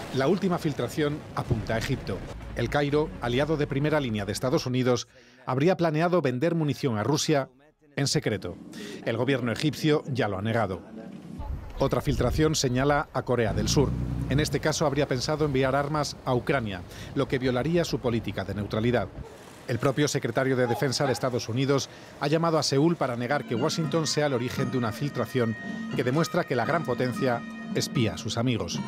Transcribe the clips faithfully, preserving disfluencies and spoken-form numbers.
La última filtración apunta a Egipto. El Cairo, aliado de primera línea de Estados Unidos, habría planeado vender munición a Rusia en secreto. El gobierno egipcio ya lo ha negado. Otra filtración señala a Corea del Sur. En este caso habría pensado enviar armas a Ucrania, lo que violaría su política de neutralidad. El propio secretario de Defensa de Estados Unidos ha llamado a Seúl para negar que Washington sea el origen de una filtración que demuestra que la gran potencia espía a sus amigos.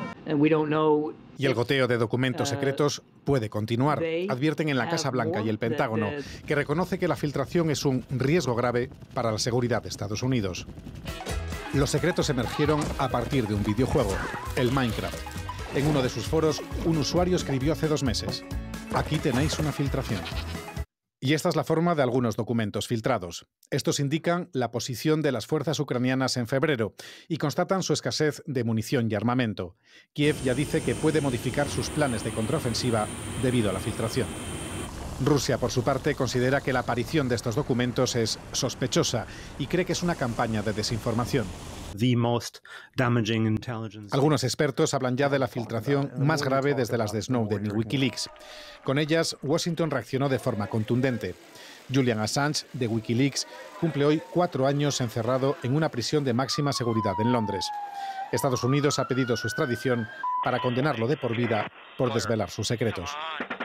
Y el goteo de documentos secretos puede continuar, advierten en la Casa Blanca y el Pentágono, que reconoce que la filtración es un riesgo grave para la seguridad de Estados Unidos. Los secretos emergieron a partir de un videojuego, el Minecraft. En uno de sus foros, un usuario escribió hace dos meses: aquí tenéis una filtración. Y esta es la forma de algunos documentos filtrados. Estos indican la posición de las fuerzas ucranianas en febrero y constatan su escasez de munición y armamento. Kiev ya dice que puede modificar sus planes de contraofensiva debido a la filtración. Rusia, por su parte, considera que la aparición de estos documentos es sospechosa y cree que es una campaña de desinformación. Algunos expertos hablan ya de la filtración más grave desde las de Snowden y Wikileaks. Con ellas, Washington reaccionó de forma contundente. Julian Assange, de Wikileaks, cumple hoy cuatro años encerrado en una prisión de máxima seguridad en Londres. Estados Unidos ha pedido su extradición para condenarlo de por vida por desvelar sus secretos.